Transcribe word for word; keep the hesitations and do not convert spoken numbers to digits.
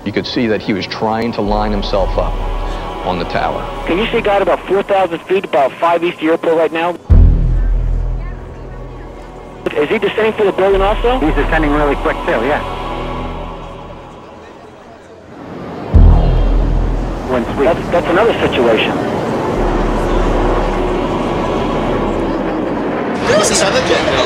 You could see that he was trying to line himself up on the tower. Can you see a guy at about four thousand feet, about five east of the airport right now? Is he descending through the building also? He's descending really quick too, yeah. One sweep. That's, that's another situation. What's this other jet?